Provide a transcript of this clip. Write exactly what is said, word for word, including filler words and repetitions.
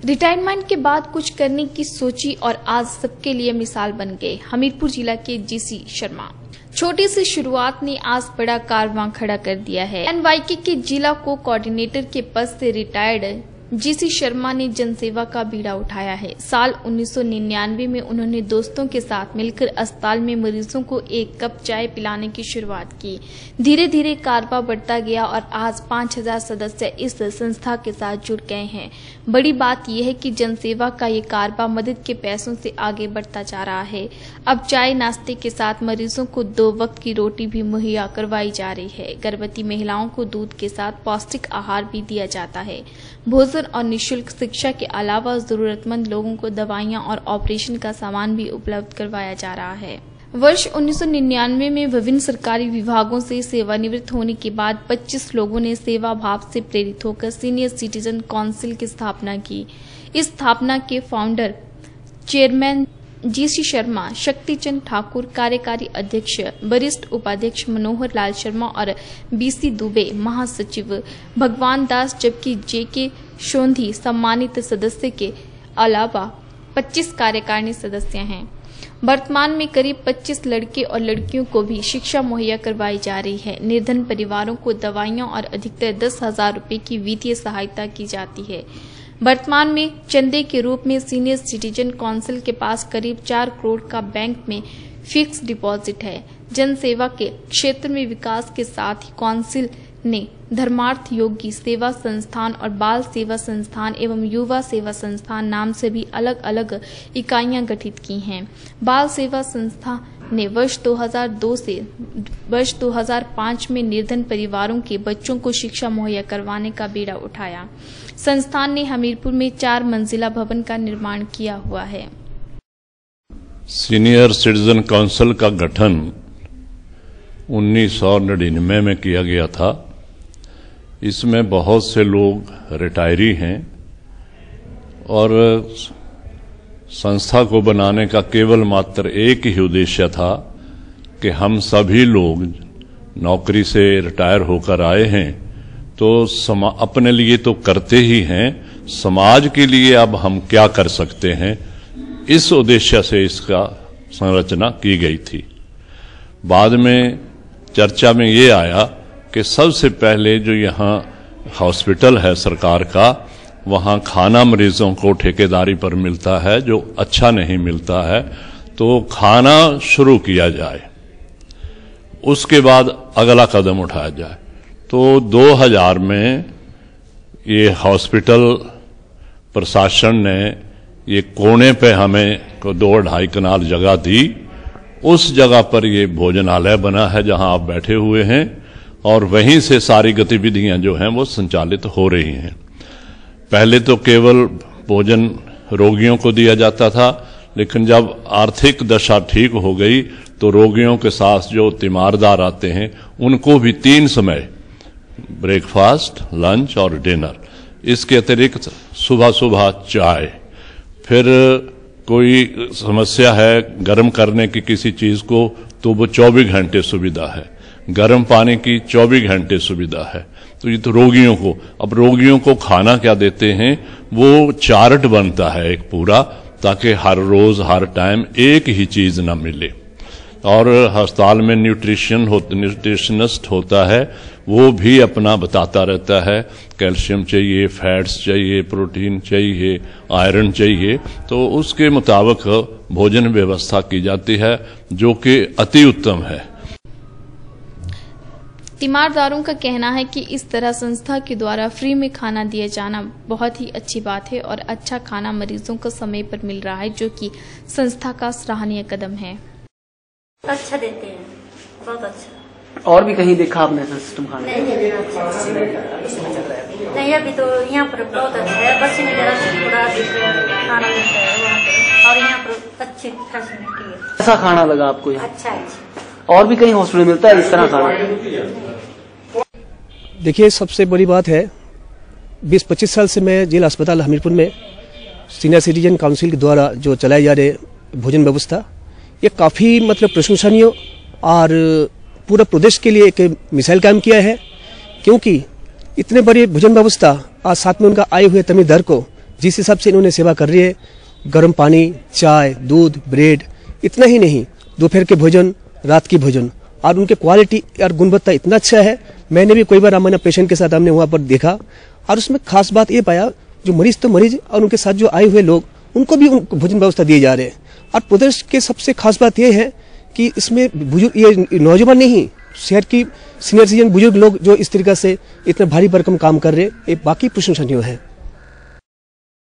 Retirement के बाद कुछ करने की सोची और आज सबके लिए मिसाल बन गए हमीरपुर जिला के जीसी शर्मा। छोटी सी शुरुआत ने आज बड़ा कारवां खड़ा कर दिया है। एनवाईके के जिला को कोऑर्डिनेटर के पद से रिटायर्ड जीसी शर्मा ने जनसेवा का बीड़ा उठाया है। साल उन्नीस सौ निन्यानवे में उन्होंने दोस्तों के साथ मिलकर अस्पताल में मरीजों को एक कप चाय पिलाने की शुरुआत की। धीरे धीरे कारवा बढ़ता गया और आज पाँच हजार सदस्य इस संस्था के साथ जुड़ गए हैं। बड़ी बात यह है कि जनसेवा का ये कारवा मदद के पैसों से आगे बढ़ता जा रहा है। अब चाय नाश्ते के साथ मरीजों को दो वक्त की रोटी भी मुहैया करवाई जा रही है। गर्भवती महिलाओं को दूध के साथ पौष्टिक आहार भी दिया जाता है। भोजन और निःशुल्क शिक्षा के अलावा जरूरतमंद लोगों को दवाइयां और ऑपरेशन का सामान भी उपलब्ध करवाया जा रहा है। वर्ष उन्नीस सौ निन्यानवे में विभिन्न सरकारी विभागों से सेवानिवृत्त होने के बाद पच्चीस लोगों ने सेवा भाव से प्रेरित होकर सीनियर सिटीजन काउंसिल की स्थापना की। इस स्थापना के founder chairman GC Sharma, Shaktichand Thakur, कार्यकारी अध्यक्ष, वरिष्ठ उपाध्यक्ष मनोहर लाल शर्मा और बीसी दुबे महासचिव, भगवान दास, जबकि जेके सोंधी सम्मानित सदस्य के अलावा पच्चीस कार्यकारिणी सदस्य हैं। वर्तमान में करीब पच्चीस लड़के और लड़कियों को भी शिक्षा मुहैया करवाई जा रही है। निर्धन परिवारों को दवाइयां और अधिकतर दस हजार रूपए की वित्तीय सहायता की जाती है। वर्तमान में चंदे के रूप में सीनियर सिटीजन काउंसिल के पास करीब चार करोड़ का बैंक में फिक्स डिपॉजिट है। जनसेवा के क्षेत्र में विकास के साथ ही काउंसिल ने धर्मार्थ योगी सेवा संस्थान और बाल सेवा संस्थान एवं युवा सेवा संस्थान नाम से भी अलग अलग इकाइयां गठित की हैं। बाल सेवा संस्था ने वर्ष दो हजार दो से वर्ष दो हजार पाँच में निर्धन परिवारों के बच्चों को शिक्षा मुहैया करवाने का बीड़ा उठाया। संस्थान ने हमीरपुर में चार मंजिला भवन का निर्माण किया हुआ है। सीनियर सिटीजन काउंसिल का गठन उन्नीस सौ निन्यानवे में किया गया था। इसमें बहुत से लोग रिटायरी हैं और संस्था को बनाने का केवल मात्र एक ही उद्देश्य था कि हम सभी लोग नौकरी से रिटायर होकर आए हैं तो समा, अपने लिए तो करते ही हैं, समाज के लिए अब हम क्या कर सकते हैं, इस उद्देश्य से इसका संरचना की गई थी। बाद में चर्चा में ये आया कि सबसे पहले जो यहाँ हॉस्पिटल है सरकार का, वहाँ खाना मरीजों को ठेकेदारी पर मिलता है जो अच्छा नहीं मिलता है, तो खाना शुरू किया जाए, उसके बाद अगला कदम उठाया जाए। तो दो हजार में ये हॉस्पिटल प्रशासन ने ये कोने पे हमें को दो ढाई कनाल जगह दी। उस जगह पर ये भोजनालय बना है जहां आप बैठे हुए हैं और वहीं से सारी गतिविधियां जो हैं वो संचालित हो रही हैं। पहले तो केवल भोजन रोगियों को दिया जाता था, लेकिन जब आर्थिक दशा ठीक हो गई तो रोगियों के साथ जो तीमारदार आते हैं उनको भी तीन समय ब्रेकफास्ट, लंच और डिनर, इसके अतिरिक्त सुबह सुबह चाय। फिर कोई समस्या है गर्म करने की किसी चीज को तो वो चौबीस घंटे सुविधा है, गर्म पानी की चौबीस घंटे सुविधा है। तो ये तो रोगियों को, अब रोगियों को खाना क्या देते हैं, वो चार्ट बनता है एक पूरा, ताकि हर रोज हर टाइम एक ही चीज ना मिले। और अस्पताल में न्यूट्रिशन हो, न्यूट्रिशनिस्ट होता है, वो भी अपना बताता रहता है, कैल्शियम चाहिए, फैट्स चाहिए, प्रोटीन चाहिए, आयरन चाहिए, तो उसके मुताबिक भोजन व्यवस्था की जाती है जो कि अति उत्तम है। तीमारदारों का कहना है कि इस तरह संस्था के द्वारा फ्री में खाना दिया जाना बहुत ही अच्छी बात है और अच्छा खाना मरीजों को समय पर मिल रहा है, जो कि संस्था का सराहनीय कदम है। अच्छा देते हैं, बहुत अच्छा। और भी कहीं देखा आपने सिस्टम खाना? नहीं नहीं, नहीं अभी तो यहाँ पर बहुत अच्छा है। बस में जरा थोड़ा खाना मिलता है वहाँ पर, और यहाँ पर अच्छी फैसिलिटी है। कैसा खाना लगा आपको यहाँ? अच्छा अच्छा। और भी कहीं हॉस्पिटल मिलता है इस तरह खाना? देखिए, सबसे बड़ी बात है, बीस पच्चीस साल से मैं जिला अस्पताल हमीरपुर में सीनियर सिटीजन काउंसिल के द्वारा जो चलाए जा रहे भोजन व्यवस्था, ये काफ़ी मतलब प्रशंसनीय और पूरा प्रदेश के लिए एक मिसाइल काम किया है। क्योंकि इतने बड़ी भोजन व्यवस्था आज साथ में उनका आए हुए तमिल दर को जिस हिसाब से इन्होंने सेवा कर रही है, गर्म पानी, चाय, दूध, ब्रेड, इतना ही नहीं, दोपहर के भोजन, रात की भोजन, और उनके क्वालिटी और गुणवत्ता इतना अच्छा है। मैंने भी कई बार हमारे पेशेंट के साथ हमने वहाँ पर देखा, और उसमें खास बात ये पाया, जो मरीज तो मरीज और उनके साथ जो आए हुए लोग, उनको भी उनको भोजन व्यवस्था दिए जा रहे हैं। और प्रदेश के सबसे खास बात यह है कि इसमें बुजुर्ग, ये नौजवान नहीं, शहर की सीनियर सिटीजन बुजुर्ग लोग जो इस तरीके से इतना भारी भरकम काम कर रहे हैं, ये बाकी प्रशंसनीय है।